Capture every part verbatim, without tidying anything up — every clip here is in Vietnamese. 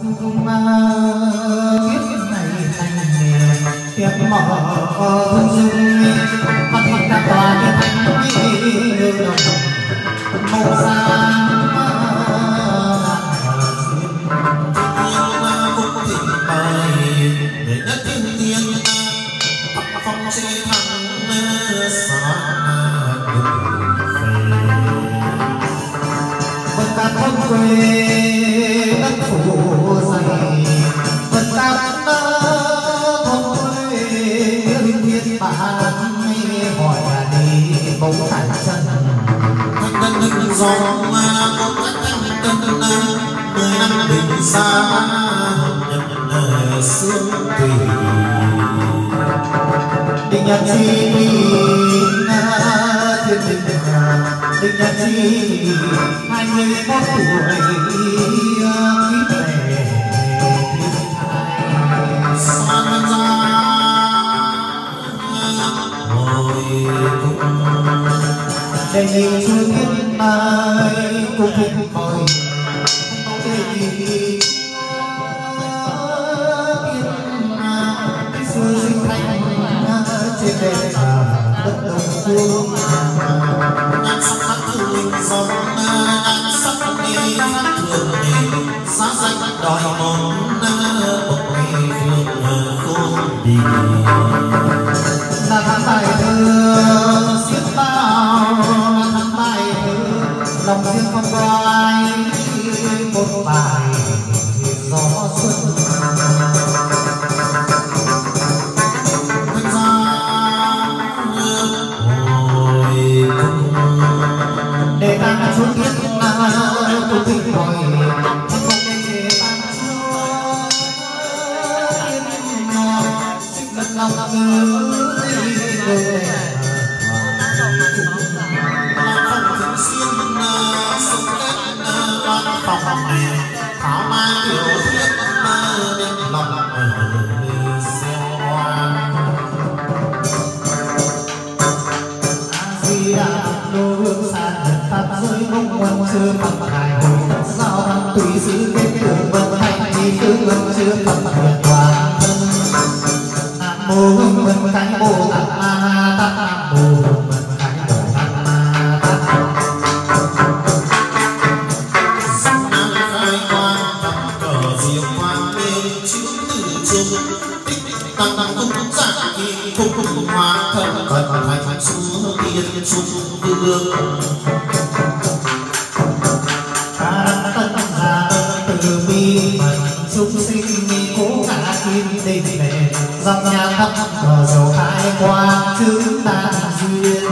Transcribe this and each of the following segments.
kiếp này thành tiệc mở thương dung mặt mặt đã tỏa cái thanh như đồng màu da quê đất phủ dày vật ta thôn quê linh thiên bản hỏi là đi bóng thải chân thân thân gió mà có cách thân thân mười năm bình xa nhận sương thủy định nhật chi thiên định định nhật chi hai mươi mốt tuổi kiếp lẻ thiên thai san ra ngồi cùng đề nghị chúa kiếp mai cùng thích mời đề nghị kiếp xưa sinh thành trên đền đất đồng phương đang sắp hát thương gió đang sắp đi hát thường này xa danh đòi mòn bốc mây phương khôn đi là tháng bài thơ xiết bao là tháng bài thơ lòng riêng không có ai một bài gió xuân để ta xuống biết là tôi thích hỏi không để ta xuống xích lần lòng ngư đi thảo mai tiểu thuyết đem lòng xem hoa di đà đô hương xa nhật pháp giới mong quan chưa phật hải hồi sao văn tùy sứ kết tưởng vận hành đi cứ vận chưa phật hiền toàn thân nam mô hưng vân cánh bồ tát ma tát nam mô hưng vân cánh bồ tát ma tát tăng tăng cung giả kỳ cung cung hoa thân cận thành xuống tiên xuống vương ta tân gia từ bi chúng sinh cố ngã kim định lệ dòng nhà thắp cờ dầu khai quang chữ đàn duyên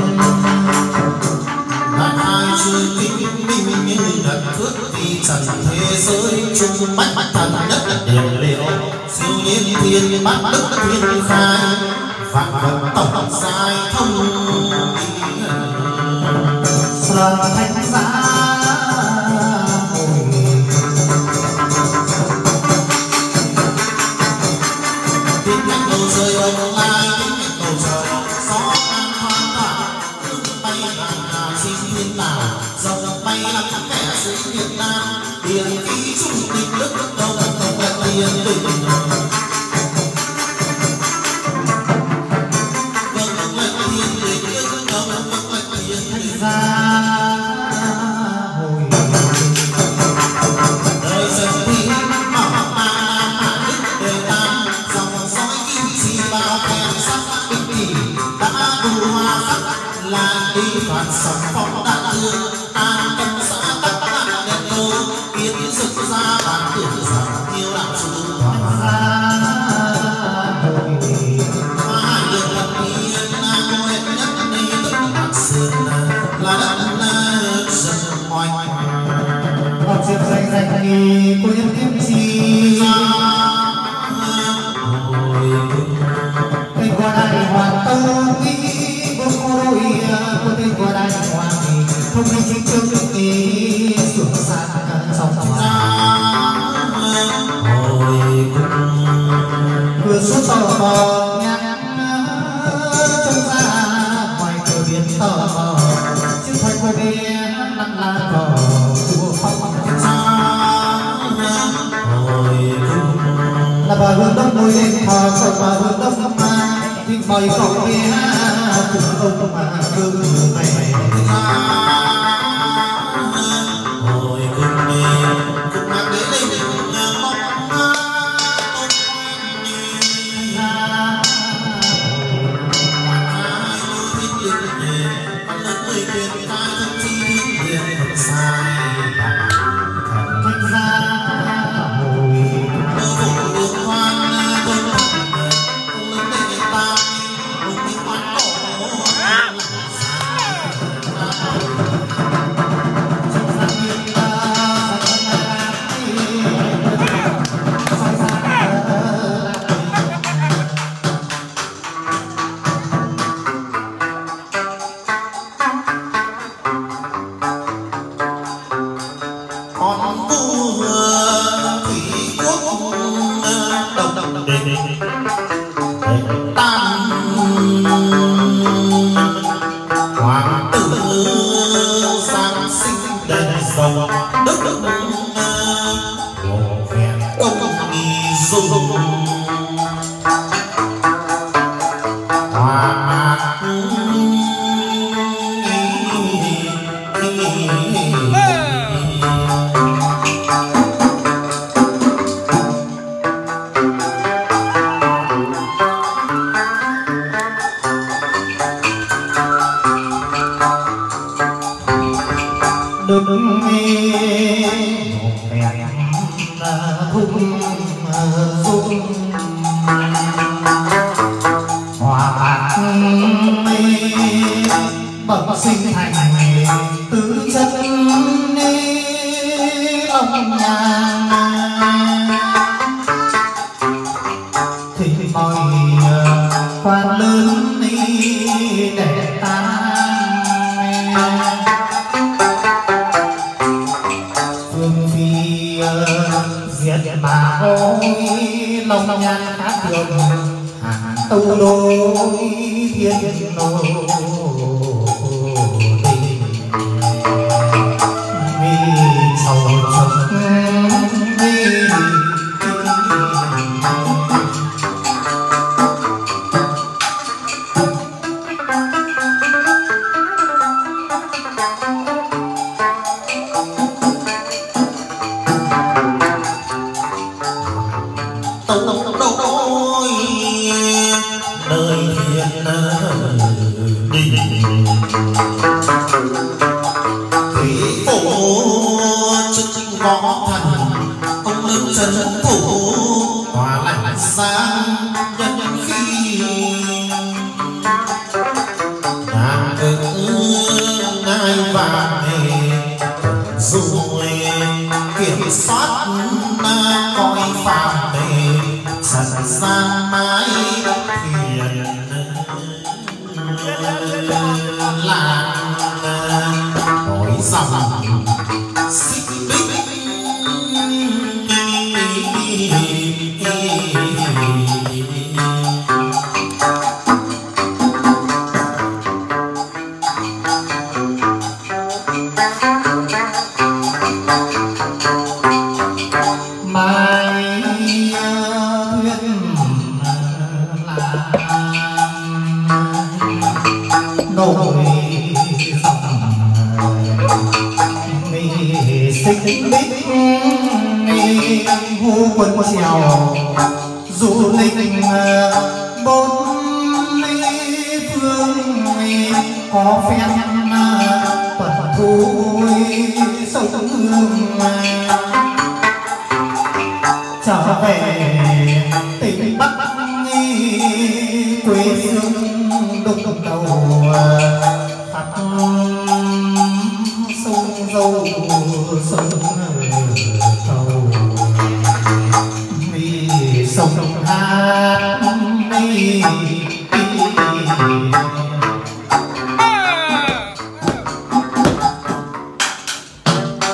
đại hai chư kinh minh như đất thước vì trần thế giới chung bách bách thần nhất điểm liệu siêu nhiên thiên bát đức thiên khai vạn vật tổng sai thông sơn thánh giá tiếng nhạc đầu rơi ông lai tiếng nhạc đầu trời gió an thoáng tỏa bay ngàn ngàn xin thiên nào dòng bay lắm kẻ dưới Việt Nam tiền ý trung định đức đâu đâu là tiền định là đi phạt sóng phong đại dương an tâm xã tắc đạn đèn đô kiến rực ra bản tưởng rằng yêu đạo sư hoàng gia hoa đường lập yên nam nguyện nhất đi tất bạc sườn là đất dân hoành học diệp danh danh thì cô nhân kiếm chi tình qua đại hoàng tông đi vô cô đôi cô tình qua đại hoàng là bà hương đông môi lên thờ rồi bà hương đông đông mà thì mời cậu về cùng ông mà hương này hồi cùng đi cùng mà đến đây cùng mong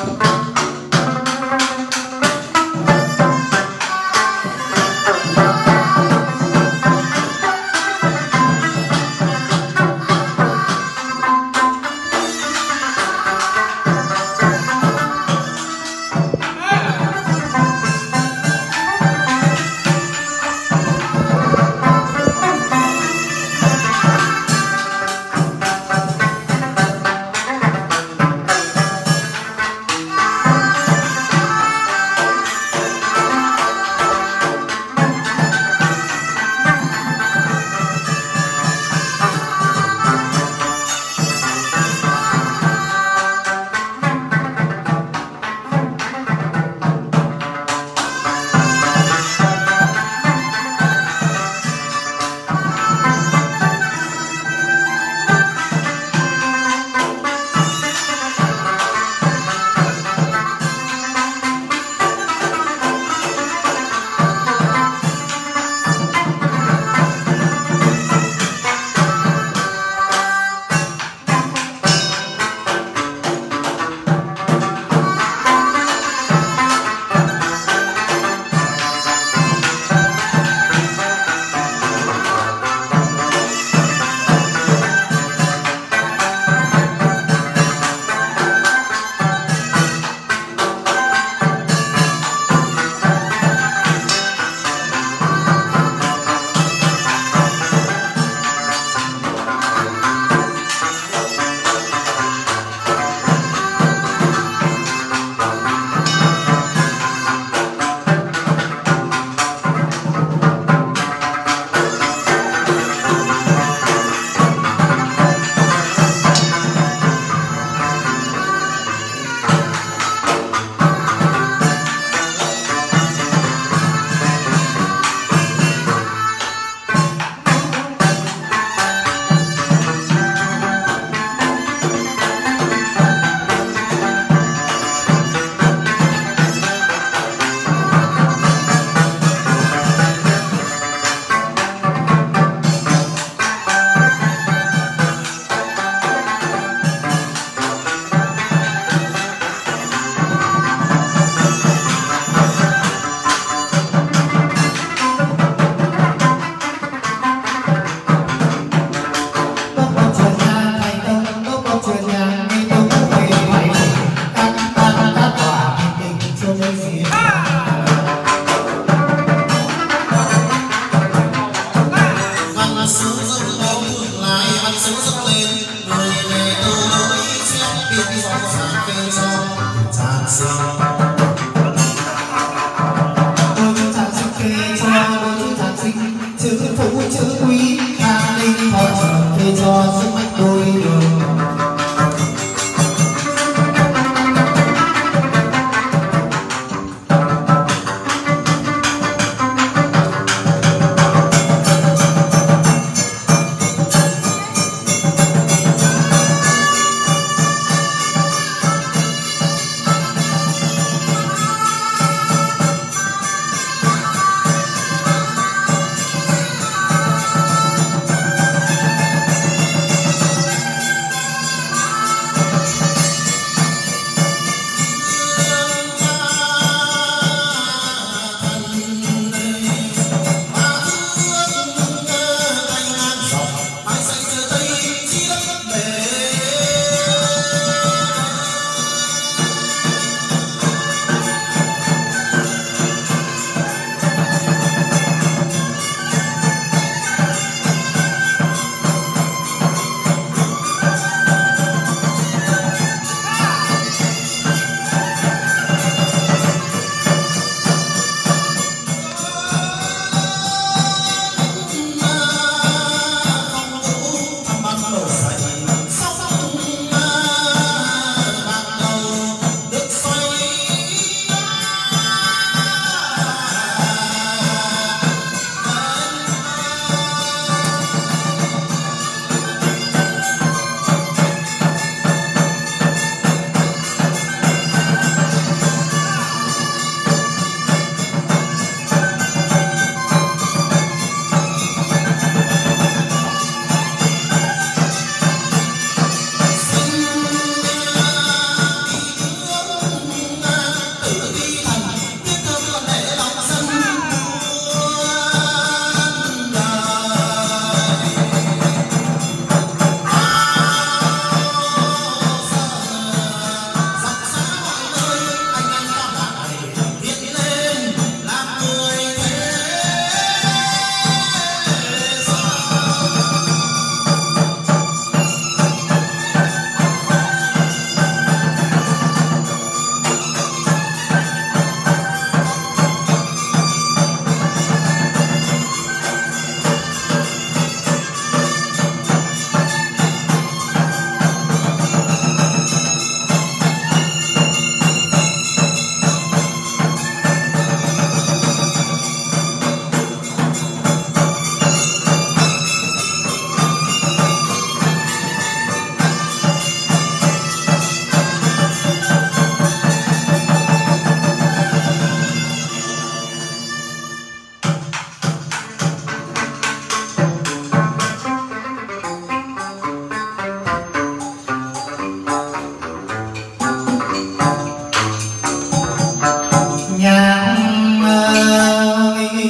Bye.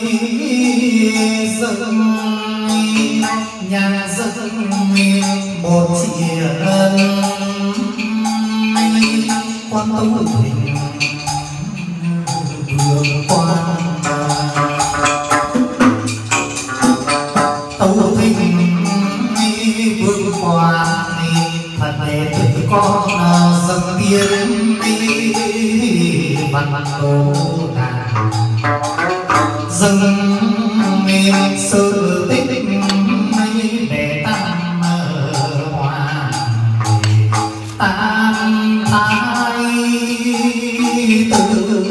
dâng nhà dâng một chia ân quan tông thỉnh vương quan tấu thỉnh vương quan thật để tự con dâng tiên văn văn đồ đàn dâng sự tích để tam hòa tam thái tử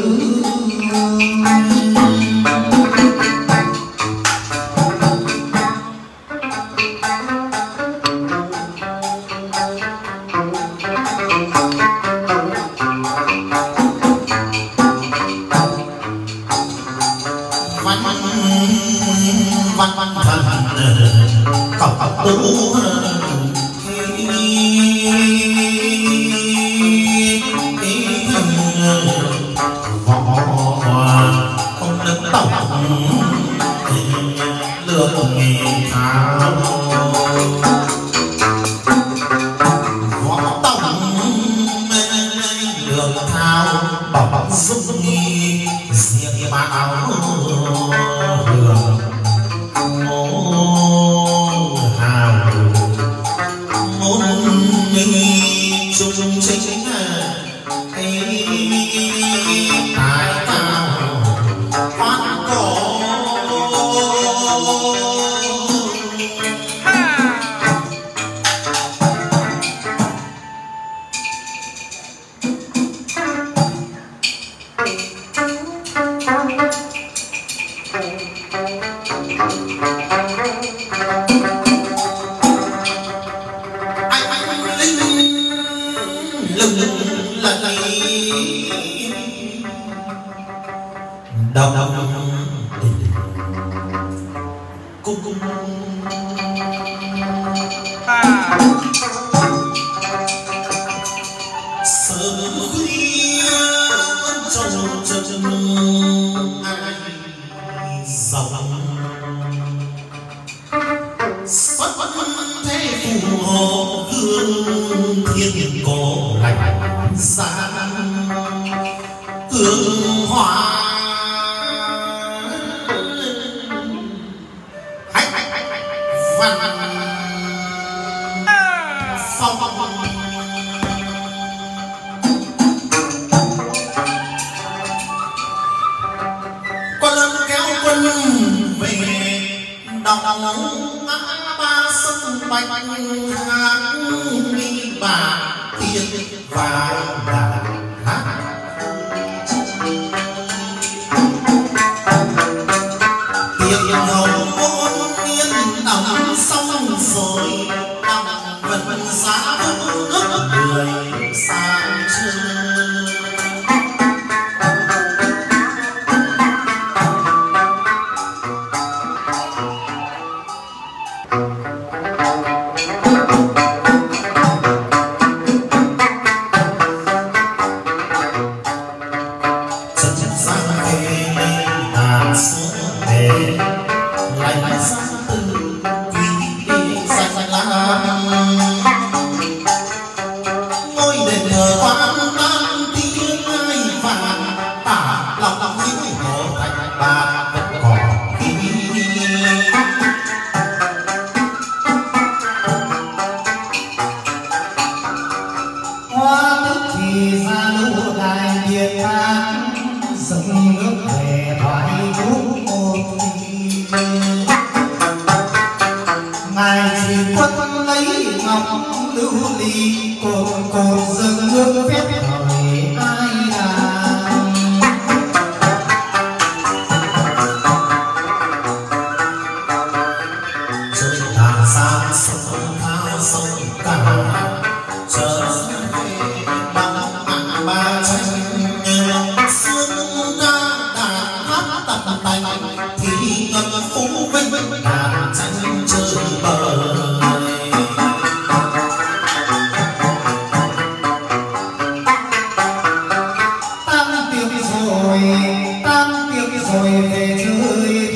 tam tiếng rồi về chơi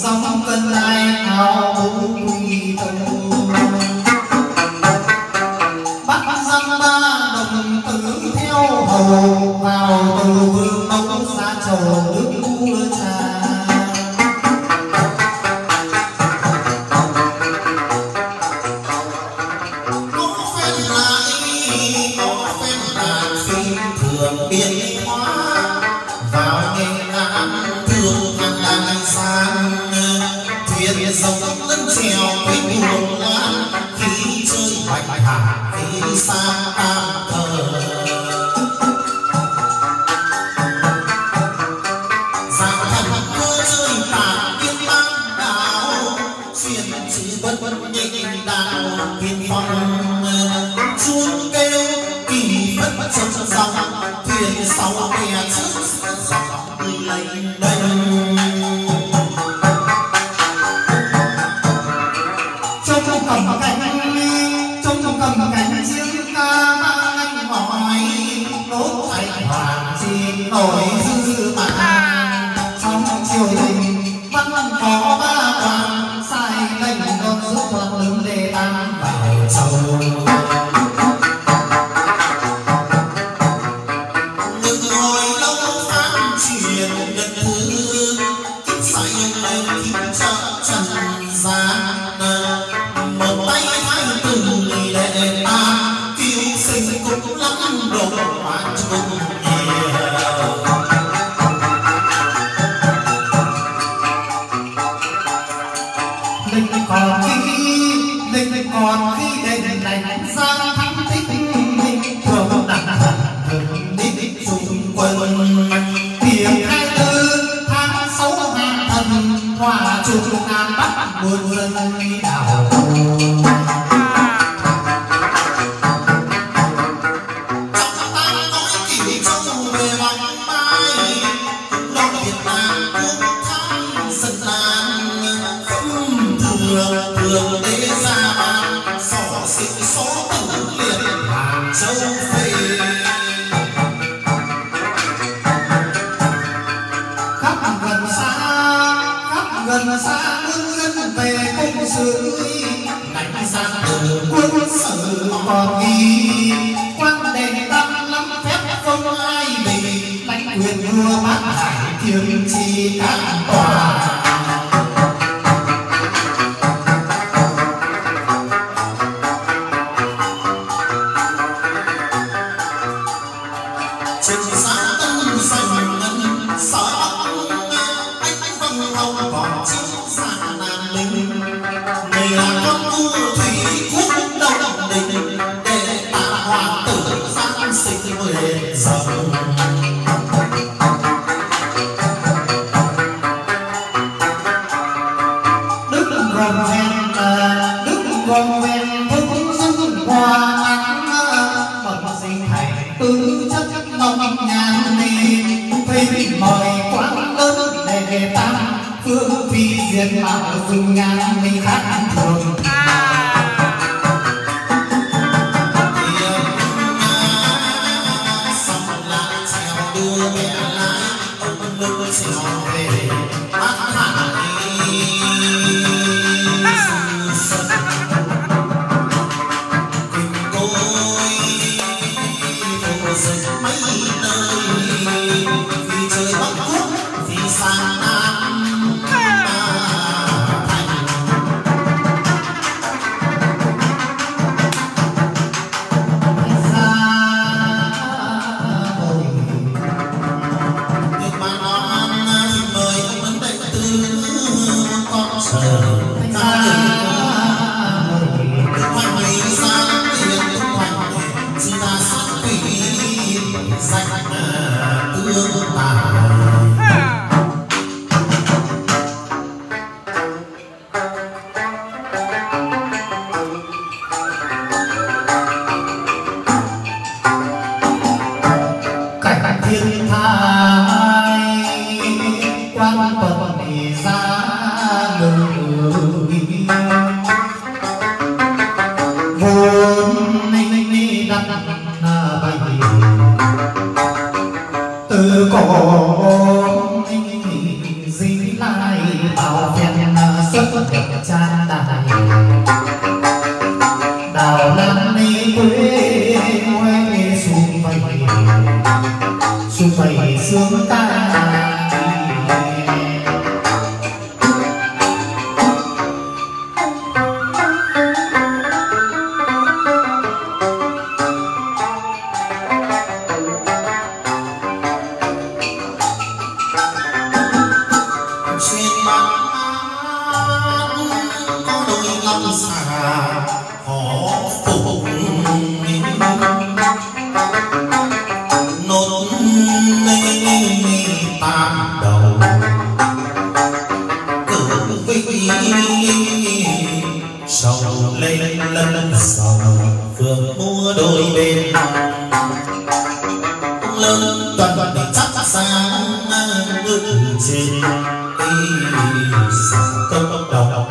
dòng cơn ai áo quy tông bắt dăm ba đồng tử theo hầu vào từ vương mông xa trầu nước mưa trà thường biến hóa vào ngày an thương hàng ngày sang thuyền sông lân trèo với buồn lan khi chơi bạch hà khi xa tam thờ dạo thần mưa rơi tàn biên ban đảo xuyên chữ vân vân nhịn đạo thiên phong chuông kêu kỳ vất vất trong trong dòng thuyền sau bè trước dòng đi lênh đênh trong trong cầm cánh trong trong cầm cánh riêng ca mang anh hỏi đốt thành hoàng chi nổi dư mà trong triều đình văn có ba quan sai lệnh con giúp con đứng để tam vào châu còn khi linh còn khi đền đánh giang thắng tích thường đặt thường đích dùng quân tiền hai tư tháng sáu hạ thần hòa trung nam bắc buôn dân đảo thường đế ra ban xỏ xịt xó tử liệt hàng châu phê khắp gần xa khắp gần xa quân dân về công sự đánh giang từ quân sự còn ghi quan đền tam lắm phép không ai bị lãnh quyền vua bát hải thiên chi các tòa mời quán lớn để tam phương phi diện mạo dùng ngàn mình khác thường xong lại trèo đưa mẹ lái ông nước trèo về bắt hải tình tôi vô dịch mấy nơi trời Bắc Quốc vì sang Nam thành ra hồi nhưng mà nó thì mời ông vấn đệ tư con chờ ra được hoành lý ra tiền được hoành chỉ ta sát quỷ danh tương tài cảnh thiên thai quan tuần thì ra người vốn ninh đặt bày từ cổ dĩ lai bảo phèn họ phục nốt tam đầu cử vĩ sầu lên lân sầu phường mua đôi bên lớn toàn toàn để chắc sáng ngự trên công đầu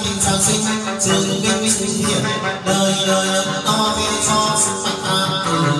đời đời to vì cho sự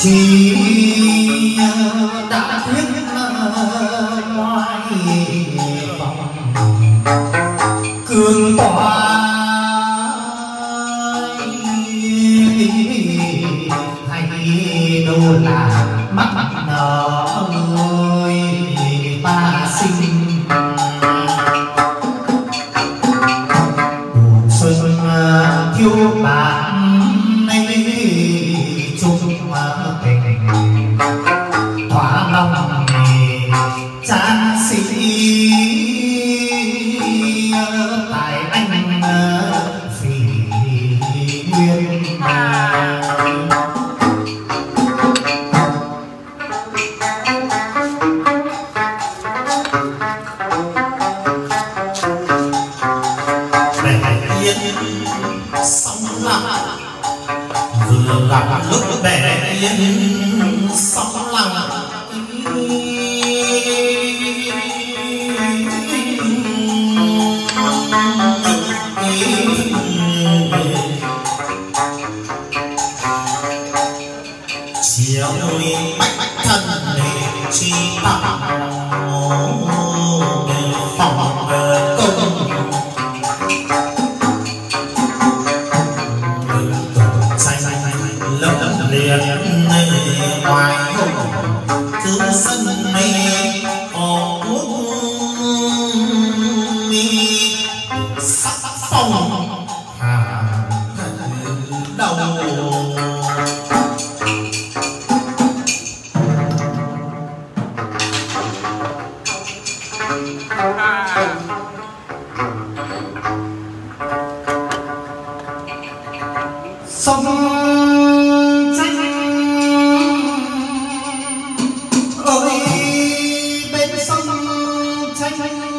chỉ đã thuyết ngoài vòng cường tỏa hay đâu là mắt nở người ta sinh mùa xuân thiếu bạn nay chung tình thỏa lòng chán sĩ tại anh vì nguyên sóng lặng vừa gặp lúc bẻ yên sóng lặng chiều núi bách bách thân để chi tặng phòng công lấp liền ngoài cứ sân này có mi sắc phong hà đầu sông tranh ơi bên sông tranh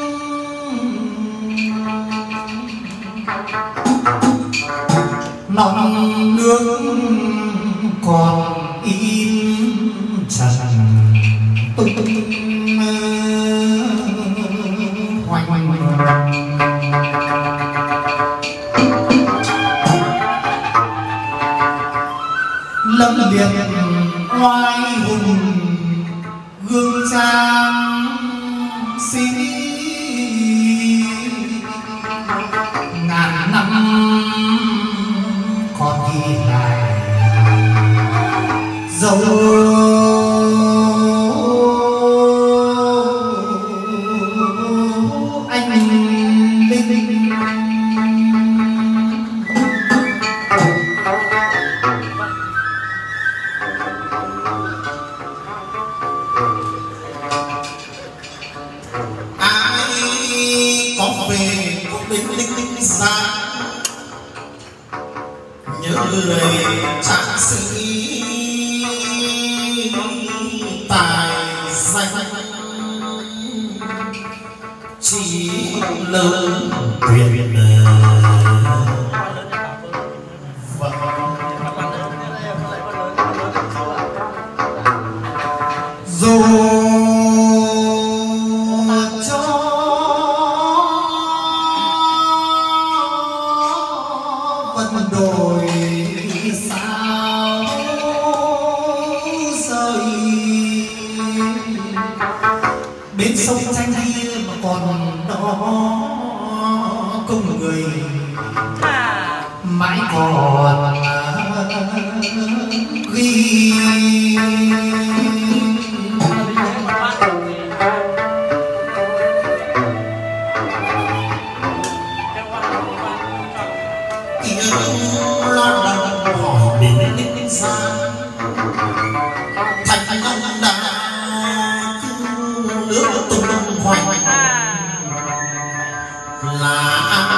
non nước còn in trần tung hoành hoành lâm liệt oai hùng gương trang sĩ ngàn năm còn ghi lại dấu anh linh có về cũng đến linh linh ra nhớ người trạng sĩ tài danh chỉ lớn tuyệt dù đồi sao rơi bên sông tranh kia mà còn đó công người mãi còn ghi hỏi đến đến xa thành ông đã nước tung hoành là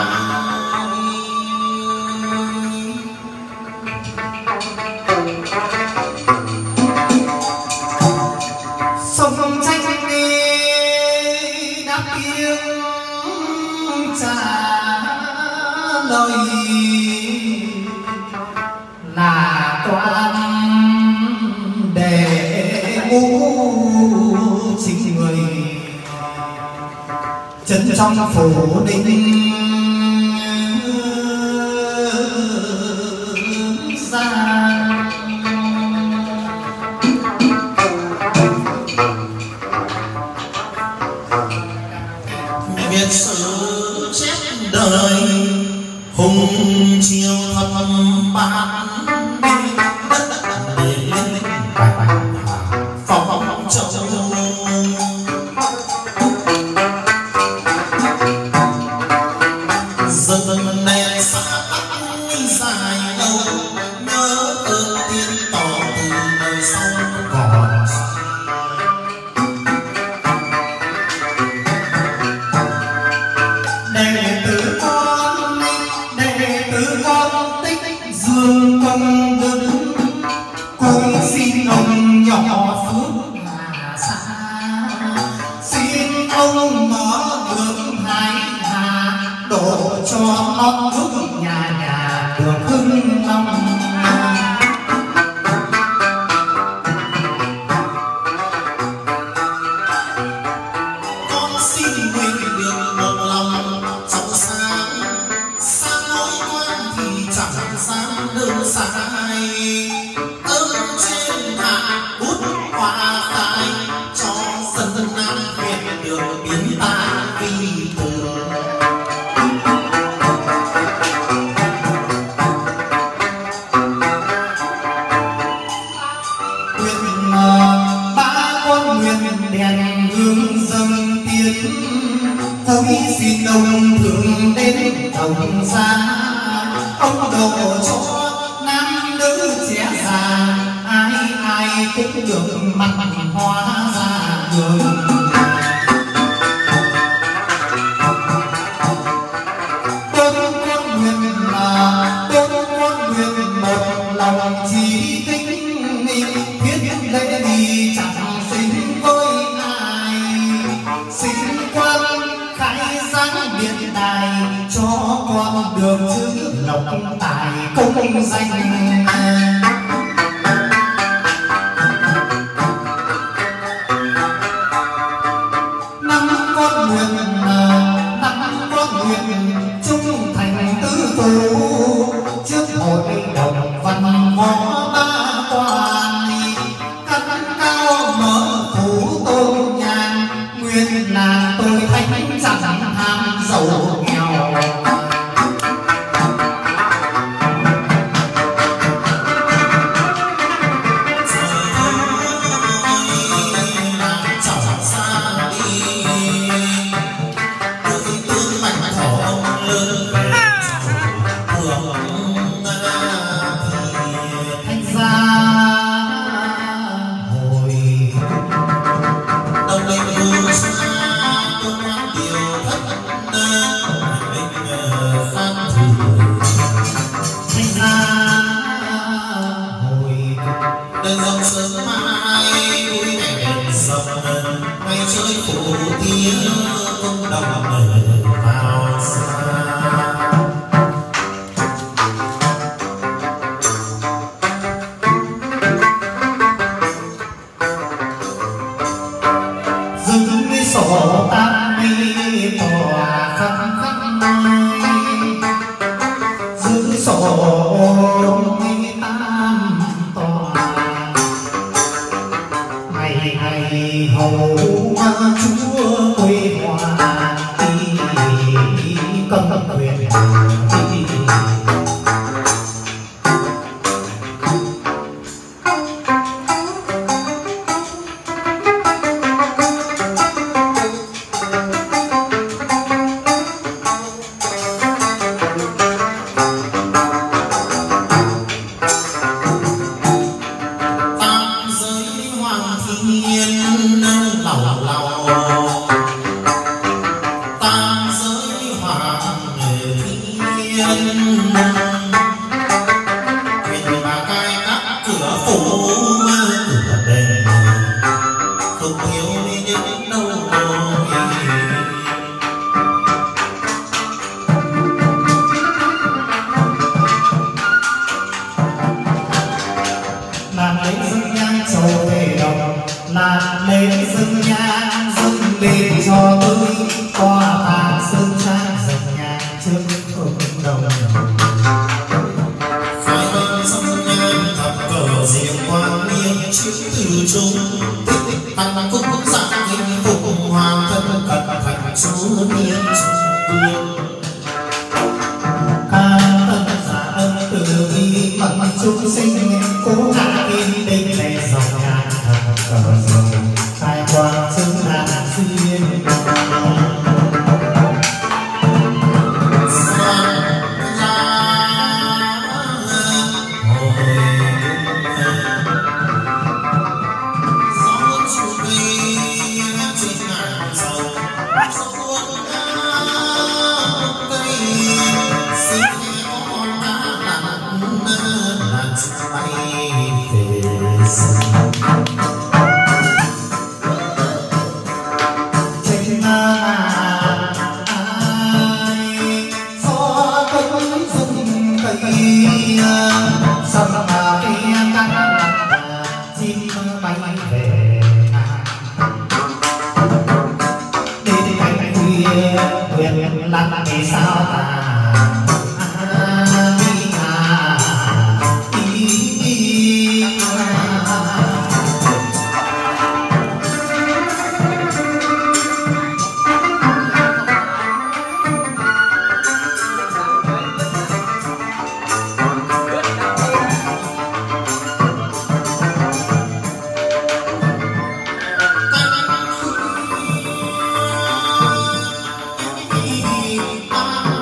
sông tranh đi đã tiếng trả lời là toán để ngũ chính người chân trong phủ định ra ông đồ cho nam nữ trẻ già ai ai cũng được mặt hoa ra đường. Bốn con nguyện là bốn con nguyện một lòng chỉ tính thiết lễ đi chẳng sinh với ai, sinh quan khai giáng điện đài cho con được chữ lộc tài công danh. Năm con nguyện năm con nguyện trung thành tứ phủ trước hội đồng văn võ ba quan căn cao mở phủ tôn nhang nguyên là tôi thánh chẳng ham giàu nghèo. Bye.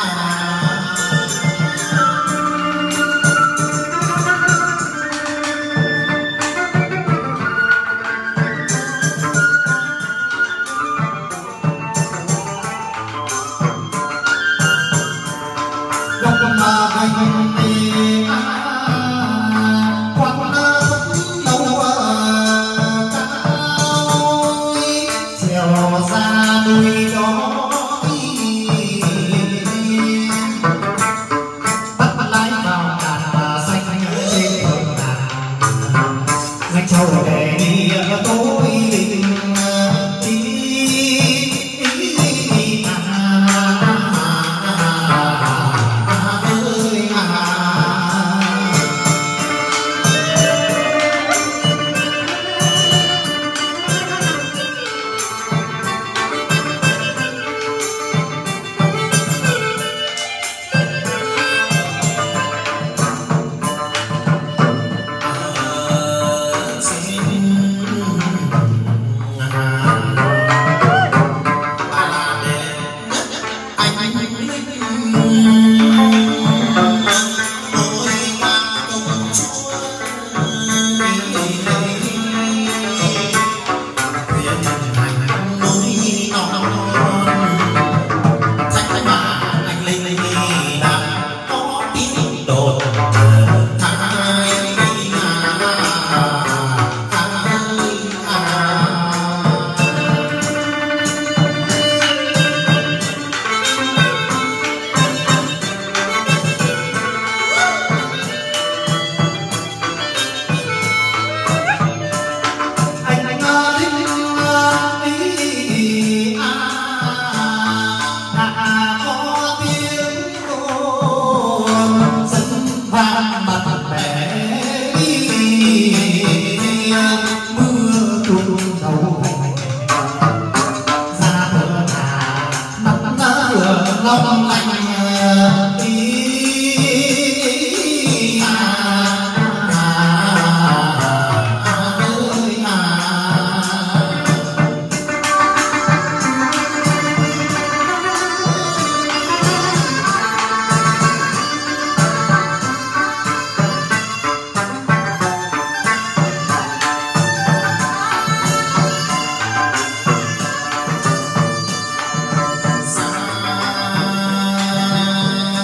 Hãy subscribe cho kênh Ghiền Mì Gõ để không bỏ lỡ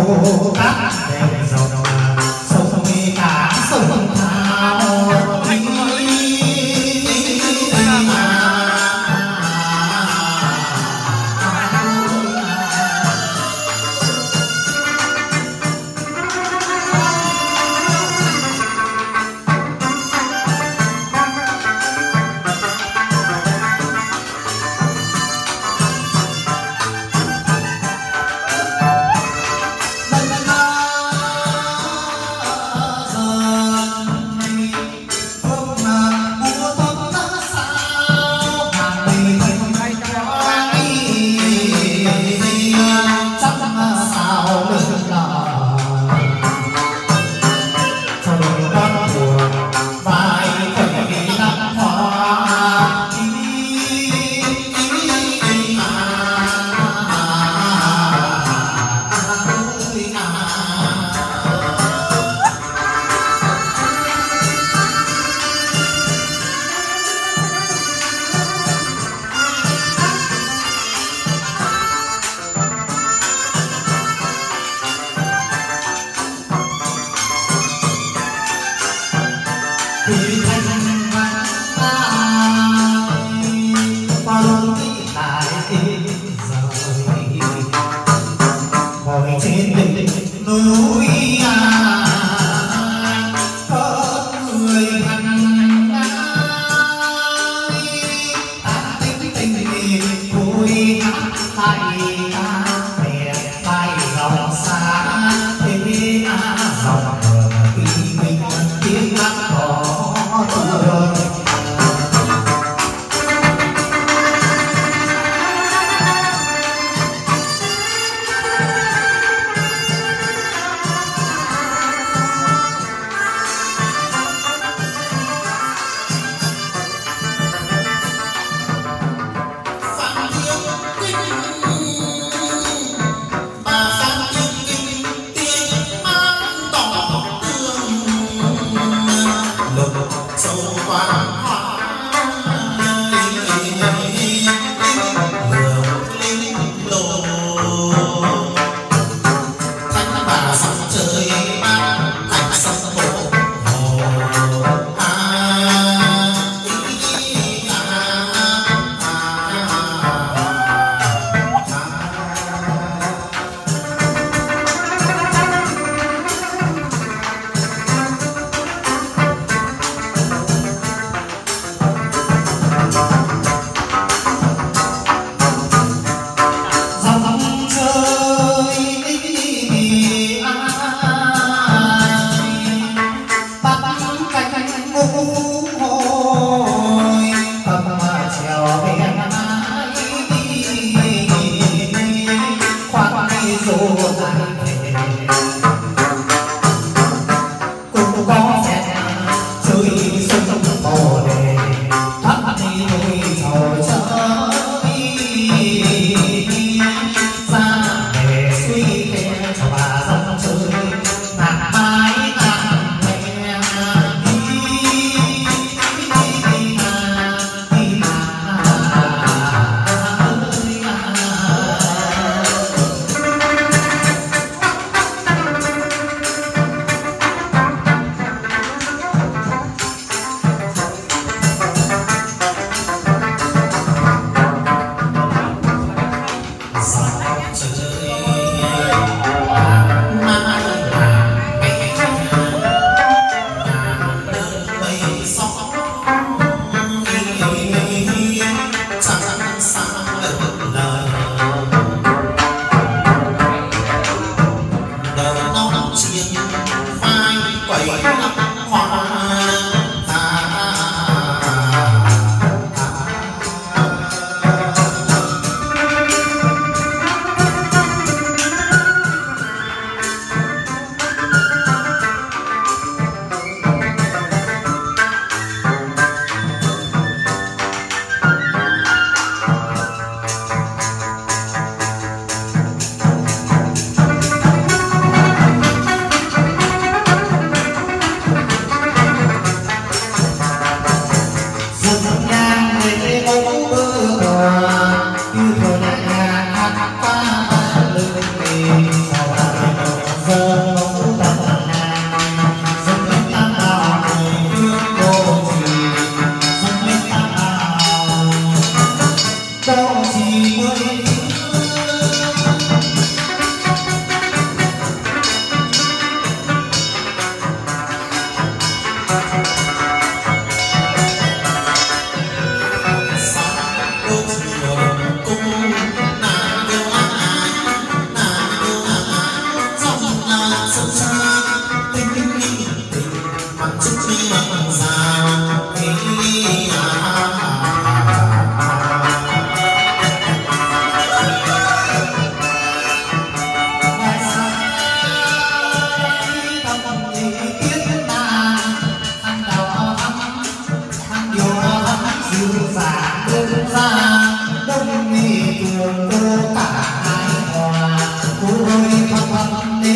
cát đèn dòng sông cả sông thao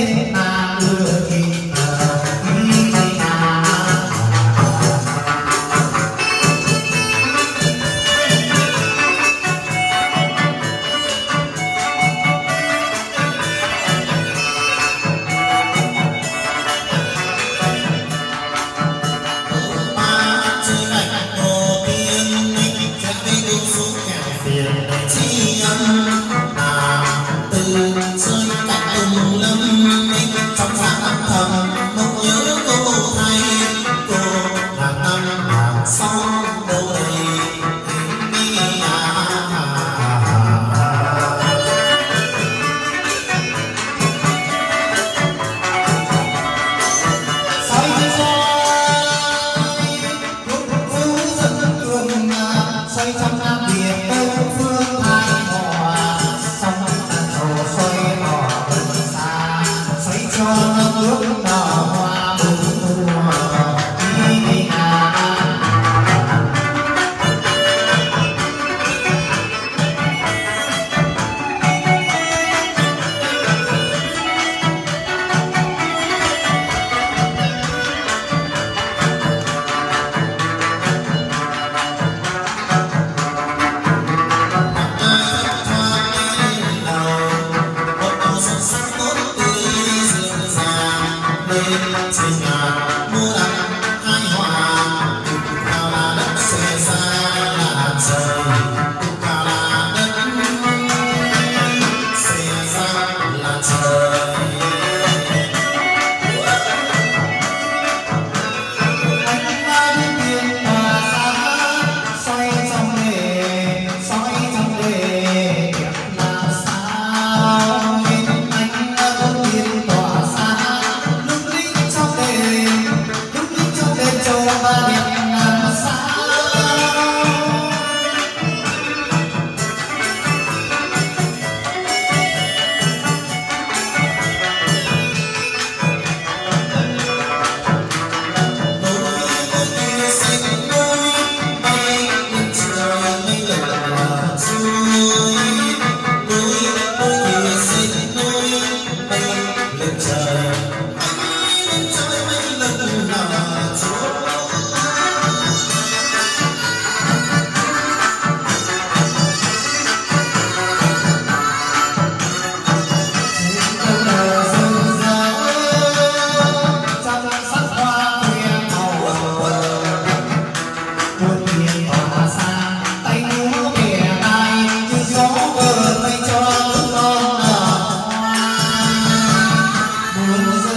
Việt Nam đưa thì đi nhà Hãy subscribe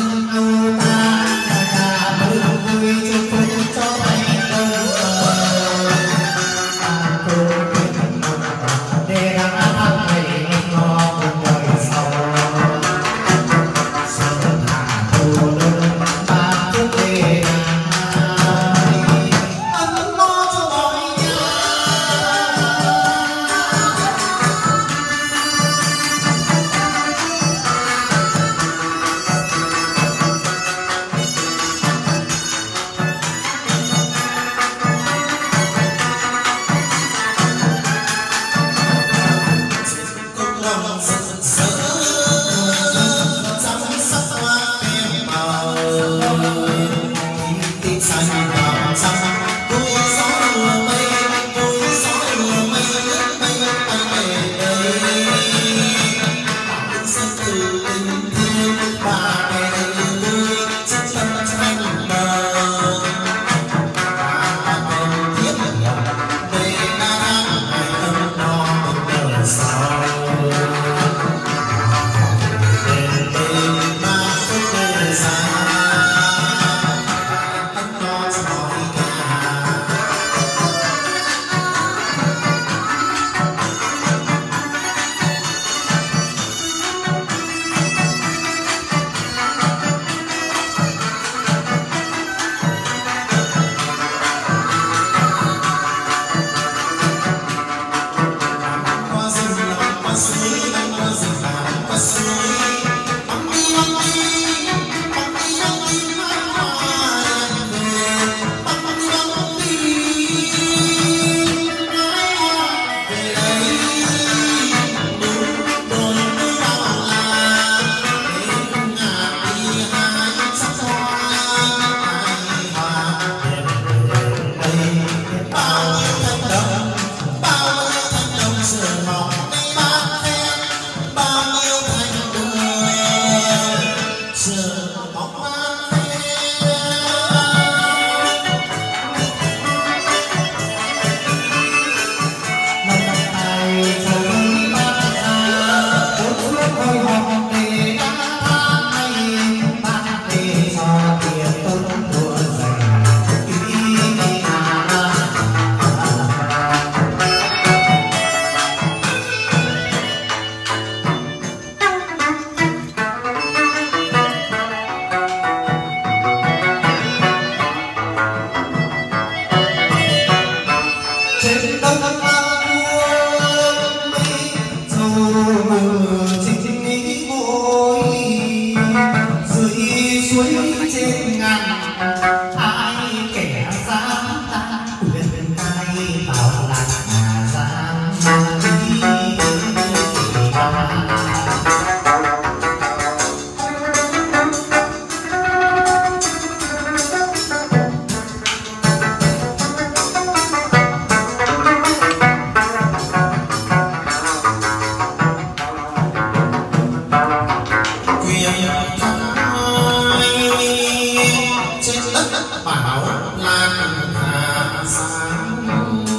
khai trên đất bảo lan hạ sáng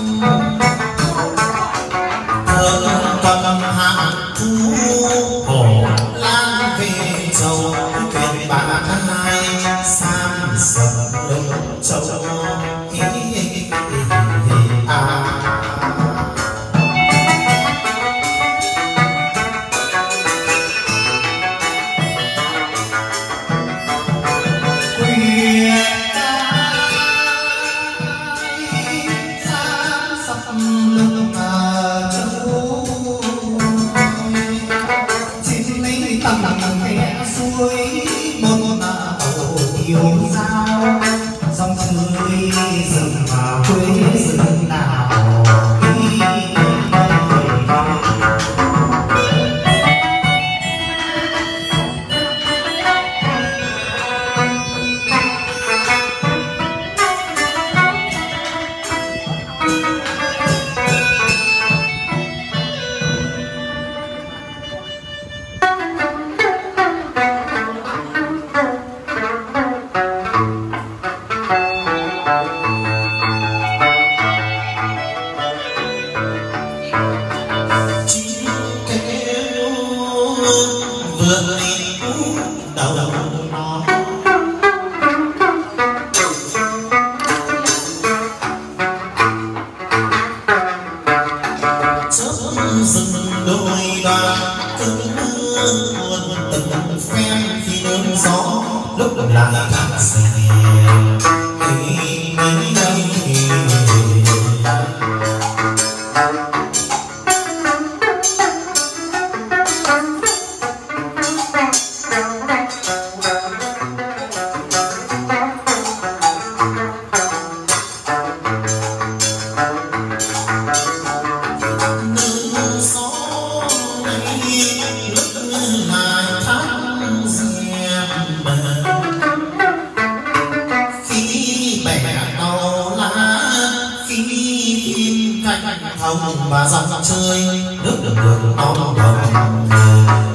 thơ cầm hạ thu hổ lan về châu thuyền bá hai sam sầm lưng châu và dòng chơi nước đường đường ong đồng